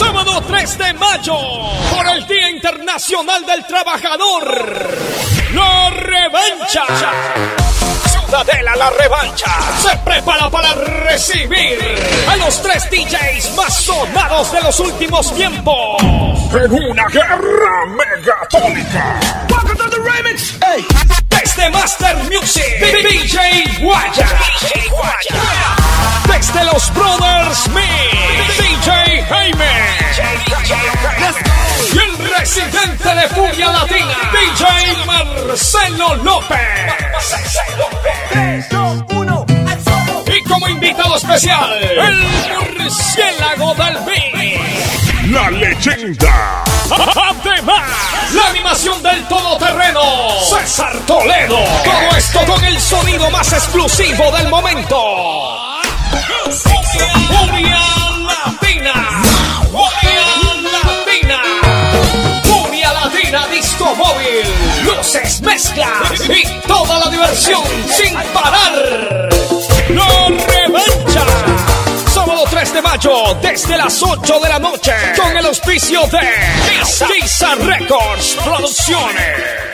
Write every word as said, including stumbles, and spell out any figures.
Sábado tres de mayo, por el Día Internacional del Trabajador. La revancha. Ciudadela La Revancha se prepara para recibir a los tres D Js más sonados de los últimos tiempos en una guerra megatónica. Welcome to the remix. Hey. Desde Master Music, D J Guaya. Desde los Brothers Smith, D J Jaime. Y el residente de Furia Latina, D J Marcelo López. Y como invitado especial, el murciélago del beat, la leyenda. Además, la animación del todoterreno, César Toledo. Todo esto con el sonido más explosivo del momento. Furia Latina. Furia Latina. Furia Latina Disco Móvil. Luces, mezclas y toda la diversión sin parar. La revancha. Sábado tres de mayo, desde las ocho de la noche, con el auspicio de Giza Records Producciones.